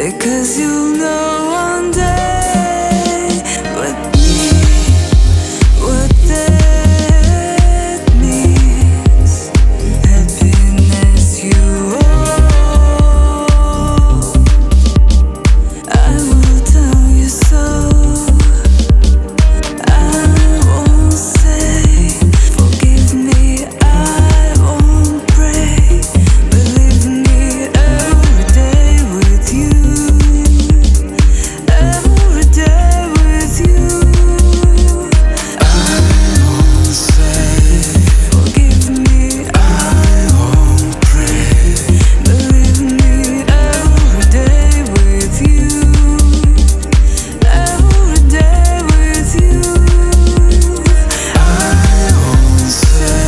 Because you'll know one day with me what that means. Happiness you owe. I will tell you so. I won't say forgive me, I won't pray. Believe me, every day with you. Every day with you. I won't say forgive me, I won't pray. Believe me, every day with you. Every day with you. I won't say.